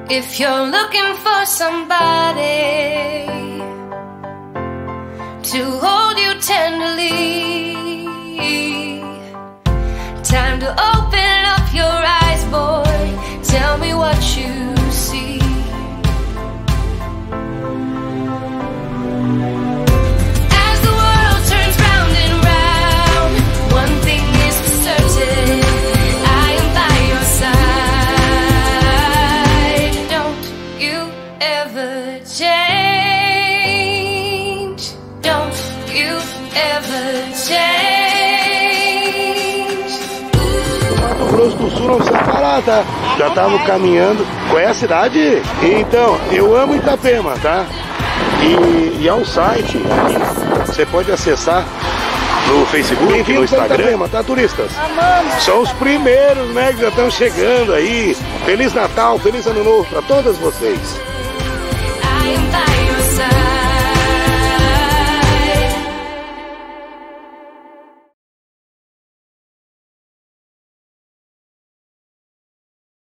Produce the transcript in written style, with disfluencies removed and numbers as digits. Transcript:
If you're looking for somebody to hold you tenderly, time to open up your eyes, boy. Tell me what you see. As the world turns round and round, one thing is for certain, I am by your side. Don't you ever change. Don't you ever change. Mato Grosso do Sul não precisa parar, tá? Já estamos caminhando. Qual é a cidade? Então, eu amo Itapema, tá? E é um site que você pode acessar no Facebook, no Instagram. Itapema, tá, turistas? Amamos. São os primeiros, né, que já estão chegando aí. Feliz Natal, feliz Ano Novo para todas vocês.